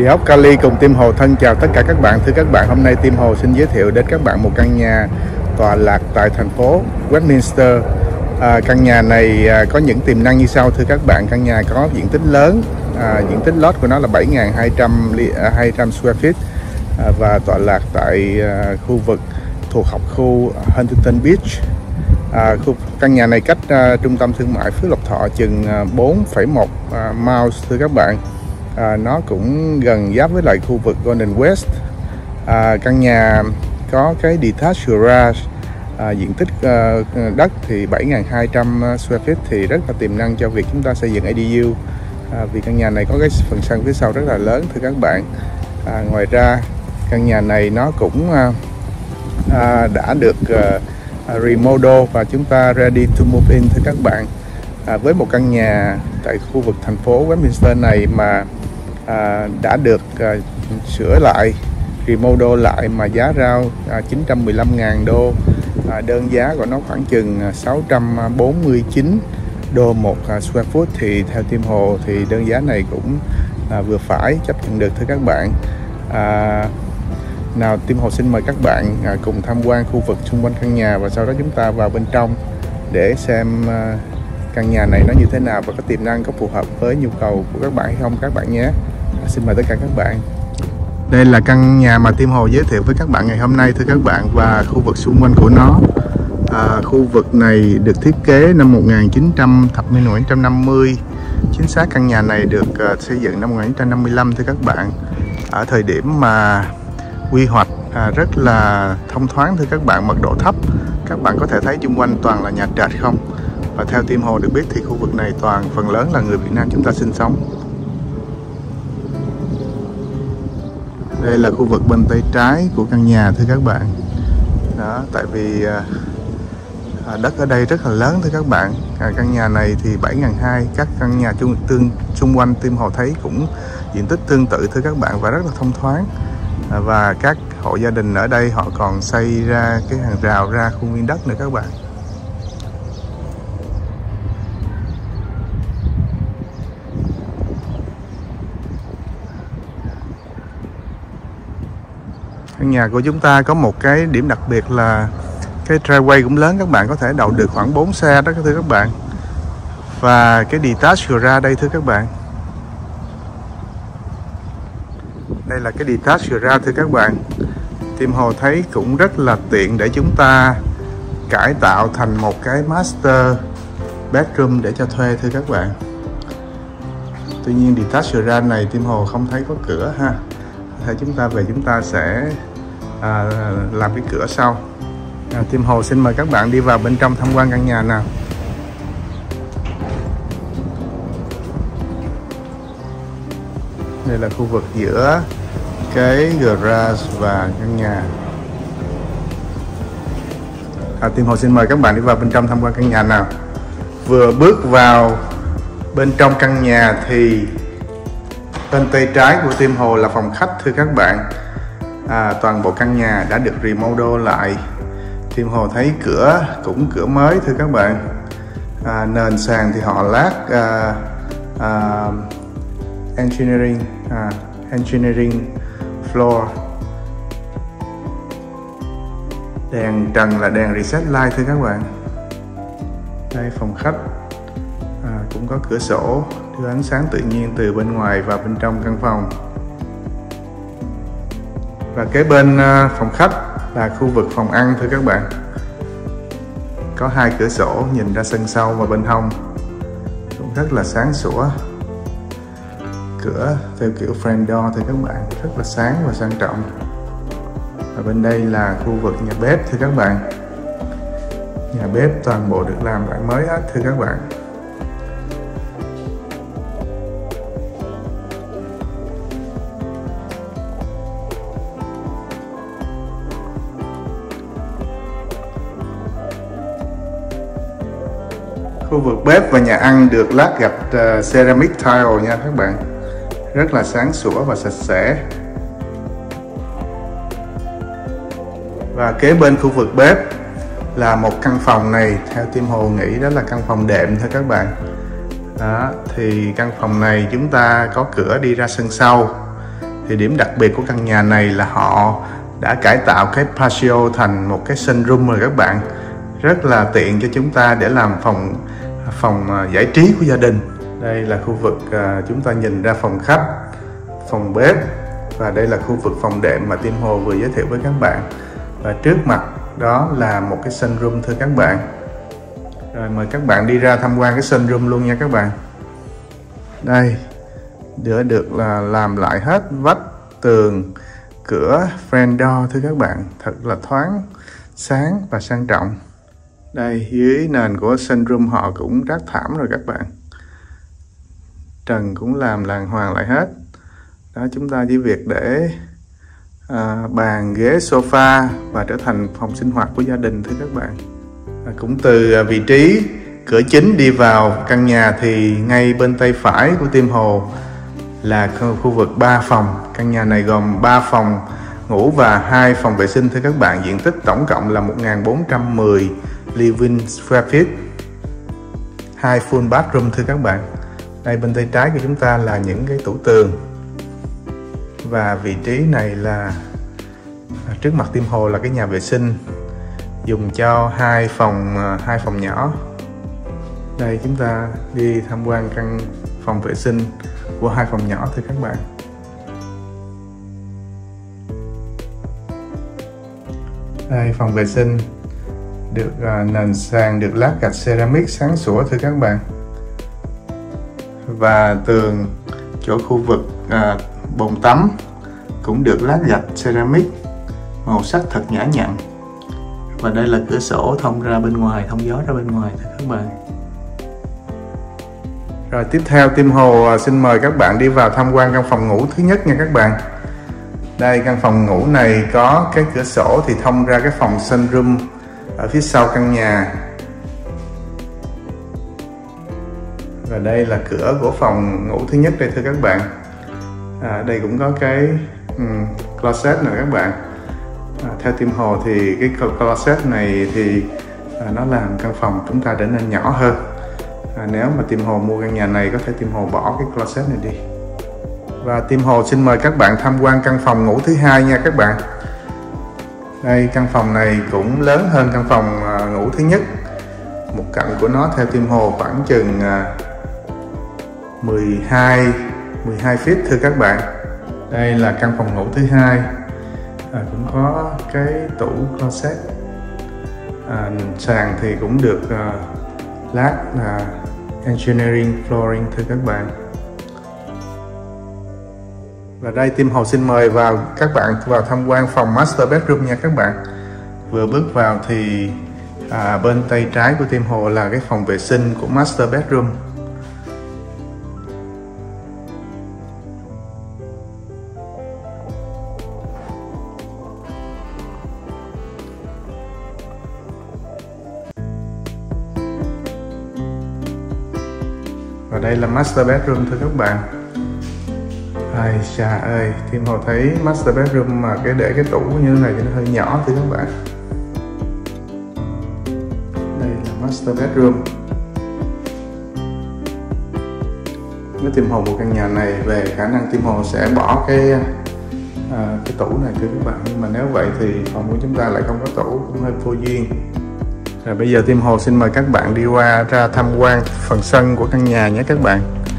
Địa ốc Cali cùng Tim Hồ thân chào tất cả các bạn. Thưa các bạn, hôm nay Tim Hồ xin giới thiệu đến các bạn một căn nhà tọa lạc tại thành phố Westminster. Căn nhà này có những tiềm năng như sau. Thưa các bạn, căn nhà có diện tích lớn, diện tích lót của nó là 7.200 square feet và tọa lạc tại khu vực thuộc học khu Huntington Beach. Căn nhà này cách trung tâm thương mại Phước Lộc Thọ chừng 4,1 miles thưa các bạn. Nó cũng gần giáp với lại khu vực Golden West. Căn nhà có cái detached garage, diện tích đất thì 7.200 square feet thì rất là tiềm năng cho việc chúng ta xây dựng ADU. Vì căn nhà này có cái phần sân phía sau rất là lớn thưa các bạn. Ngoài ra căn nhà này nó cũng đã được remodel và chúng ta ready to move in thưa các bạn. Với một căn nhà tại khu vực thành phố Westminster này mà đã được sửa lại, remodel lại mà giá rao 915.000 đô, đơn giá của nó khoảng chừng 649 đô một square foot, thì theo Tim Hồ thì đơn giá này cũng vừa phải, chấp nhận được thưa các bạn. Nào, Tim Hồ xin mời các bạn cùng tham quan khu vực xung quanh căn nhà và sau đó chúng ta vào bên trong để xem căn nhà này nó như thế nào và có tiềm năng, có phù hợp với nhu cầu của các bạn hay không các bạn nhé. Xin mời tất cả các bạn. Đây là căn nhà mà Tim Hồ giới thiệu với các bạn ngày hôm nay thưa các bạn, và khu vực xung quanh của nó. Khu vực này được thiết kế năm 1950. Chính xác căn nhà này được xây dựng năm 1955 thưa các bạn. Ở thời điểm mà quy hoạch rất là thông thoáng thưa các bạn, mật độ thấp. Các bạn có thể thấy xung quanh toàn là nhà trệt không. Và theo Tim Hồ được biết thì khu vực này toàn phần lớn là người Việt Nam chúng ta sinh sống. Đây là khu vực bên tay trái của căn nhà thưa các bạn. Đó, tại vì đất ở đây rất là lớn thưa các bạn. Căn nhà này thì 7.200, các căn nhà xung quanh Tim Hồ thấy cũng diện tích tương tự thưa các bạn và rất là thông thoáng. Và các hộ gia đình ở đây họ còn xây ra cái hàng rào ra khuôn viên đất nữa các bạn. Căn nhà của chúng ta có một cái điểm đặc biệt là cái driveway cũng lớn, các bạn có thể đậu được khoảng 4 xe đó thưa các bạn. Và cái detached garage đây thưa các bạn. Đây là cái detached garage thưa các bạn. Tim Hồ thấy cũng rất là tiện để chúng ta cải tạo thành một cái master bedroom để cho thuê thưa các bạn. Tuy nhiên detached garage này Tim Hồ không thấy có cửa ha. Thế chúng ta về chúng ta sẽ làm cái cửa sau. Tim Hồ xin mời các bạn đi vào bên trong tham quan căn nhà nào. Đây là khu vực giữa cái garage và căn nhà. Tim Hồ xin mời các bạn đi vào bên trong tham quan căn nhà nào. Vừa bước vào bên trong căn nhà thì bên tay trái của Tim Hồ là phòng khách thưa các bạn. Toàn bộ căn nhà đã được remodel lại. Tim Hồ thấy cửa cũng cửa mới thưa các bạn. Nền sàn thì họ lát engineering floor. Đèn trần là đèn reset light thưa các bạn. Đây phòng khách, cũng có cửa sổ đưa ánh sáng tự nhiên từ bên ngoài vào bên trong căn phòng. Và kế bên phòng khách là khu vực phòng ăn thưa các bạn. Có 2 cửa sổ nhìn ra sân sau và bên hông, cũng rất là sáng sủa. Cửa theo kiểu French door thưa các bạn, rất là sáng và sang trọng. Và bên đây là khu vực nhà bếp thưa các bạn. Nhà bếp toàn bộ được làm lại mới hết thưa các bạn. Khu vực bếp và nhà ăn được lát gạch ceramic tile nha các bạn. Rất là sáng sủa và sạch sẽ. Và kế bên khu vực bếp là một căn phòng này, theo Tim Hồ nghĩ đó là căn phòng đệm thôi các bạn. Đó, thì căn phòng này chúng ta có cửa đi ra sân sau. Thì điểm đặc biệt của căn nhà này là họ đã cải tạo cái patio thành một cái sunroom rồi các bạn. Rất là tiện cho chúng ta để làm phòng giải trí của gia đình. Đây là khu vực chúng ta nhìn ra phòng khách, phòng bếp, và đây là khu vực phòng đệm mà Tim Hồ vừa giới thiệu với các bạn. Và trước mặt đó là một cái sunroom thưa các bạn. Rồi mời các bạn đi ra tham quan cái sunroom luôn nha các bạn. Đây, được là làm lại hết vách, tường, cửa, French door thưa các bạn. Thật là thoáng, sáng và sang trọng. Đây, dưới nền của sunroom họ cũng ráp thảm rồi các bạn. Trần cũng làm đàng hoàng lại hết. Đó, chúng ta chỉ việc để bàn, ghế, sofa và trở thành phòng sinh hoạt của gia đình thưa các bạn. Cũng từ vị trí cửa chính đi vào căn nhà thì ngay bên tay phải của Tim Hồ là khu vực 3 phòng. Căn nhà này gồm 3 phòng ngủ và 2 phòng vệ sinh thưa các bạn. Diện tích tổng cộng là 1410 living square feet, 2 full bathroom thưa các bạn. Đây bên tay trái của chúng ta là những cái tủ tường. Và vị trí này là trước mặt Tim Hồ là cái nhà vệ sinh dùng cho 2 phòng nhỏ. Đây chúng ta đi tham quan căn phòng vệ sinh của 2 phòng nhỏ thưa các bạn. Đây phòng vệ sinh được nền sàn được lát gạch ceramic sáng sủa thưa các bạn. Và tường chỗ khu vực bồn tắm cũng được lát gạch ceramic màu sắc thật nhã nhặn. Và đây là cửa sổ thông ra bên ngoài, thông gió ra bên ngoài thưa các bạn. Rồi tiếp theo Tim Hồ xin mời các bạn đi vào tham quan căn phòng ngủ thứ nhất nha các bạn. Đây căn phòng ngủ này có cái cửa sổ thì thông ra cái phòng sunroom ở phía sau căn nhà. Và đây là cửa của phòng ngủ thứ nhất đây thưa các bạn. Đây cũng có cái closet này các bạn. Theo Tim Hồ thì cái closet này thì nó làm căn phòng chúng ta trở nên nhỏ hơn. Nếu mà Tim Hồ mua căn nhà này có thể Tim Hồ bỏ cái closet này đi. Và Tim Hồ xin mời các bạn tham quan căn phòng ngủ thứ hai nha các bạn. Đây căn phòng này cũng lớn hơn căn phòng ngủ thứ nhất. Một cạnh của nó theo Tim Hồ khoảng chừng 12 feet thưa các bạn. Đây là căn phòng ngủ thứ hai. Cũng có cái tủ closet. Sàn thì cũng được lát engineering flooring thưa các bạn. Và đây Tim Hồ xin mời các bạn vào tham quan phòng master bedroom nha các bạn. Vừa bước vào thì bên tay trái của Tim Hồ là cái phòng vệ sinh của master bedroom. Và đây là master bedroom thưa các bạn. Ai chà ơi, Tim Hồ thấy master bedroom mà để cái tủ như thế này thì nó hơi nhỏ thưa các bạn. Đây là master bedroom. Nếu Tim Hồ mua căn nhà này về khả năng Tim Hồ sẽ bỏ cái tủ này thưa các bạn. Nhưng mà nếu vậy thì phòng của chúng ta lại không có tủ, cũng hơi vô duyên. Rồi bây giờ Tim Hồ xin mời các bạn đi ra tham quan phần sân của căn nhà nhé các bạn.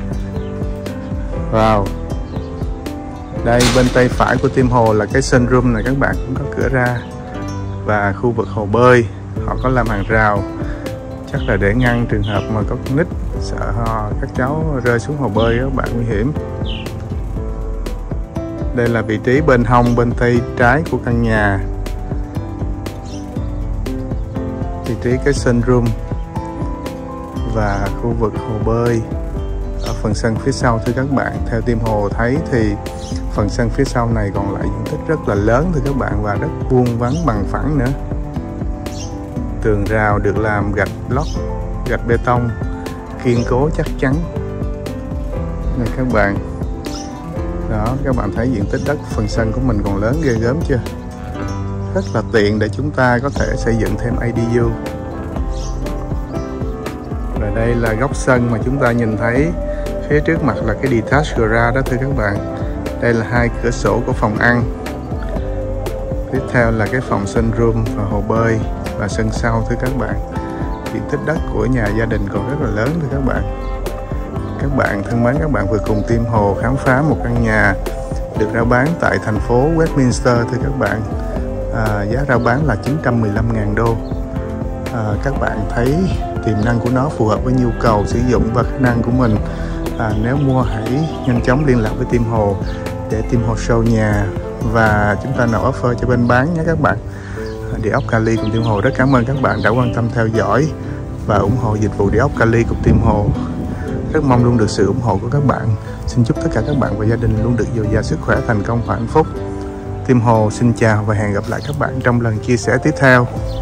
Wow. Đây bên tay phải của Tim Hồ là cái sunroom này các bạn, cũng có cửa ra. Và khu vực hồ bơi, họ có làm hàng rào. Chắc là để ngăn trường hợp mà có con nít sợ các cháu rơi xuống hồ bơi các bạn, nguy hiểm. Đây là vị trí bên hông bên tay trái của căn nhà. Vị trí cái sunroom và khu vực hồ bơi ở phần sân phía sau thưa các bạn. Theo Tim Hồ thấy thì phần sân phía sau này còn lại diện tích rất là lớn thưa các bạn, và rất vuông vắn bằng phẳng nữa. Tường rào được làm gạch block, gạch bê tông kiên cố chắc chắn. Này các bạn. Đó, các bạn thấy diện tích đất phần sân của mình còn lớn ghê gớm chưa? Rất là tiện để chúng ta có thể xây dựng thêm ADU. Và đây là góc sân mà chúng ta nhìn thấy phía trước mặt là cái detached garage đó thưa các bạn. Đây là 2 cửa sổ của phòng ăn. Tiếp theo là cái phòng sunroom và hồ bơi và sân sau thưa các bạn. Diện tích đất của nhà gia đình còn rất là lớn thưa các bạn. Các bạn thân mến, các bạn vừa cùng Tim Hồ khám phá một căn nhà được rao bán tại thành phố Westminster thưa các bạn. Giá rao bán là 915.000 đô. Các bạn thấy tiềm năng của nó phù hợp với nhu cầu sử dụng và khả năng của mình. Nếu mua hãy nhanh chóng liên lạc với Tim Hồ để Tim Hồ show nhà và chúng ta nộp offer cho bên bán nhé các bạn. Địa ốc Cali cùng Tim Hồ rất cảm ơn các bạn đã quan tâm theo dõi và ủng hộ dịch vụ địa ốc Cali cùng Tim Hồ. Rất mong luôn được sự ủng hộ của các bạn. Xin chúc tất cả các bạn và gia đình luôn được dồi dào sức khỏe, thành công và hạnh phúc. Tim Hồ xin chào và hẹn gặp lại các bạn trong lần chia sẻ tiếp theo.